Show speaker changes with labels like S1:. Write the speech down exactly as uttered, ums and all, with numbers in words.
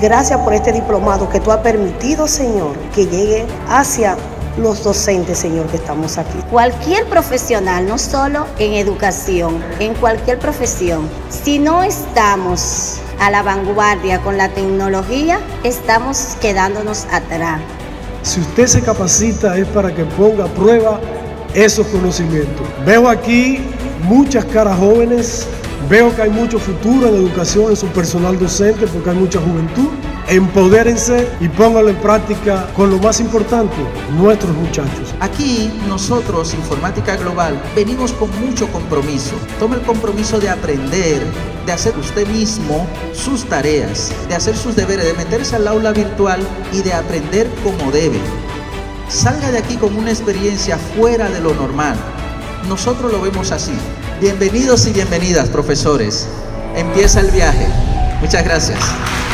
S1: gracias por este diplomado que tú has permitido, Señor, que llegue hacia los docentes, Señor, que estamos aquí.
S2: Cualquier profesional, no solo en educación, en cualquier profesión, si no estamos a la vanguardia con la tecnología, estamos quedándonos atrás.
S3: Si usted se capacita es para que ponga a prueba esos conocimientos. Veo aquí muchas caras jóvenes, veo que hay mucho futuro en educación en su personal docente porque hay mucha juventud. Empodérense y pónganlo en práctica con lo más importante, nuestros muchachos.
S4: Aquí nosotros, Informática Global, venimos con mucho compromiso. Tome el compromiso de aprender, de hacer usted mismo sus tareas, de hacer sus deberes, de meterse al aula virtual y de aprender como debe. Salga de aquí con una experiencia fuera de lo normal. Nosotros lo vemos así. Bienvenidos y bienvenidas, profesores. Empieza el viaje. Muchas gracias.